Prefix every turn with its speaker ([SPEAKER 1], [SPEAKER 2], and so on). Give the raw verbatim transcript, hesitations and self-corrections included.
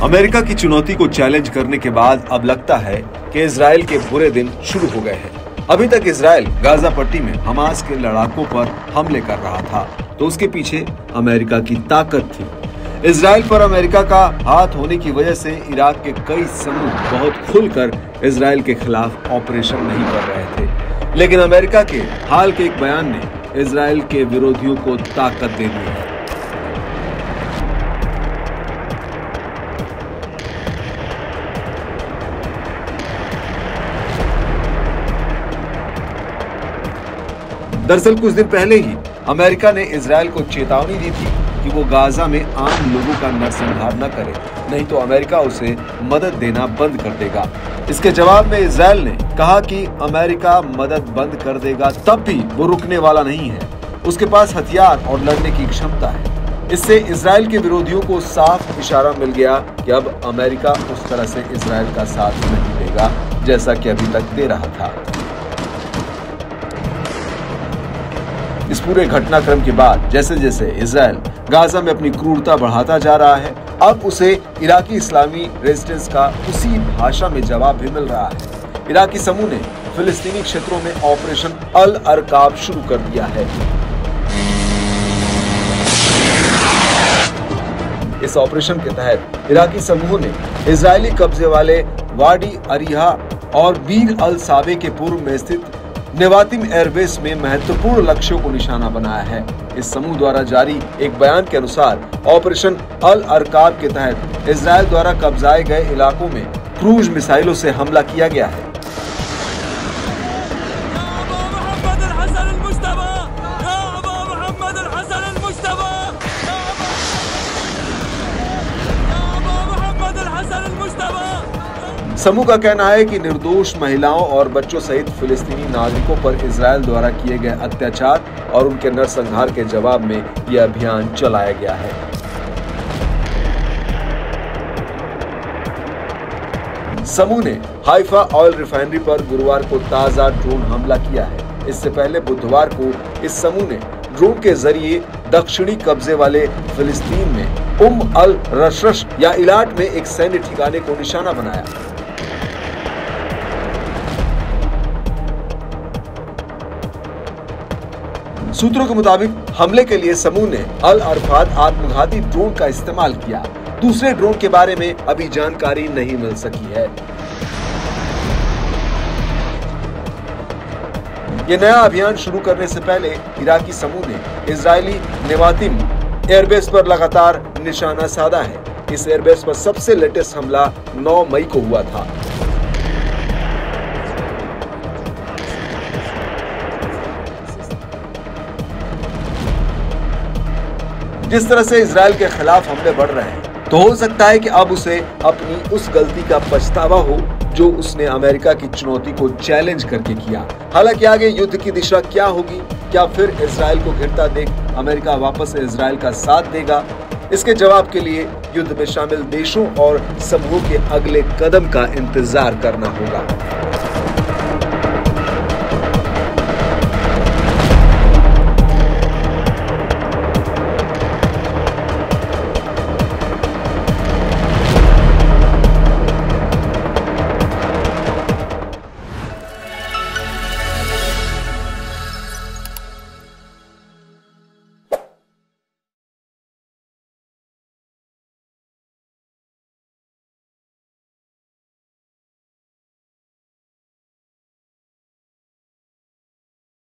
[SPEAKER 1] America की चुनौती को चैलेंज करने के बाद अब लगता है कि इजराइल के बुरे दिन शुरू हो गए हैं। अभी तक इजराइल गाजा पट्टी में हमास के लड़ाकों पर हमले कर रहा था, तो उसके पीछे अमेरिका की ताकत थी। इजराइल पर अमेरिका का हाथ होने की वजह से इराक के कई समूह बहुत खुलकर इजराइल के खिलाफ ऑपरेशन नहीं कर रहे थे, लेकिन अमेरिका के हाल के एक बयान ने इजराइल के विरोधियों को ताकत दे दी है। दरअसल कुछ दिन पहले ही अमेरिका ने इजराइल को चेतावनी दी थी कि वो गाजा में आम लोगों का नरसंहार न करे, नहीं तो अमेरिका उसे मदद देना बंद कर देगा। इसके जवाब में इजराइल ने कहा कि अमेरिका मदद बंद कर देगा तब भी वो रुकने वाला नहीं है, उसके पास हथियार और लड़ने की क्षमता है। इससे इजराइल के विरोधियों को साफ इशारा मिल गया कि अब अमेरिका उस तरह से इजराइल का साथ नहीं देगा जैसा कि अभी तक दे रहा था। इस पूरे घटनाक्रम के बाद जैसे जैसे इजराइल गाजा में अपनी क्रूरता बढ़ाता जा रहा है, अब उसे इराकी इस्लामी रेजिस्टेंस का उसी भाषा में जवाब भी मिल रहा है। इराकी समूह ने फिलिस्तीनी क्षेत्रों में ऑपरेशन अल अरकाब शुरू कर दिया है। इस ऑपरेशन के तहत इराकी समूह ने इजरायली कब्जे वाले वाडी अरिहा और बीर अल साबे के पूर्व में स्थित नेवातिम एयरबेस में महत्वपूर्ण लक्ष्यों को निशाना बनाया है। इस समूह द्वारा जारी एक बयान के अनुसार ऑपरेशन अल अरकाब के तहत इजराइल द्वारा कब्जाए गए इलाकों में क्रूज मिसाइलों से हमला किया गया है। समूह का कहना है कि निर्दोष महिलाओं और बच्चों सहित फिलिस्तीनी नागरिकों पर इजराइल द्वारा किए गए अत्याचार और उनके नरसंहार के जवाब में यह अभियान चलाया गया है। समूह ने हाइफा ऑयल रिफाइनरी पर गुरुवार को ताजा ड्रोन हमला किया है। इससे पहले बुधवार को इस समूह ने ड्रोन के जरिए दक्षिणी कब्जे वाले फिलिस्तीन में उम अल रशश या इलाट में एक सैन्य ठिकाने को निशाना बनाया। सूत्रों के मुताबिक हमले के लिए समूह ने अल अरफात आत्मघाती ड्रोन का इस्तेमाल किया। दूसरे ड्रोन के बारे में अभी जानकारी नहीं मिल सकी है। ये नया अभियान शुरू करने से पहले इराकी समूह ने इजरायली नेवातिम एयरबेस पर लगातार निशाना साधा है। इस एयरबेस पर सबसे लेटेस्ट हमला नौ मई को हुआ था। जिस तरह से इजराइल के खिलाफ हमले बढ़ रहे हैं, तो हो सकता है कि अब उसे अपनी उस गलती का पछतावा हो जो उसने अमेरिका की चुनौती को चैलेंज करके किया। हालांकि आगे युद्ध की दिशा क्या होगी, क्या फिर इजराइल को घिरता देख अमेरिका वापस इजराइल का साथ देगा? इसके जवाब के लिए युद्ध में शामिल देशों और समूहों के अगले कदम का इंतजार करना होगा।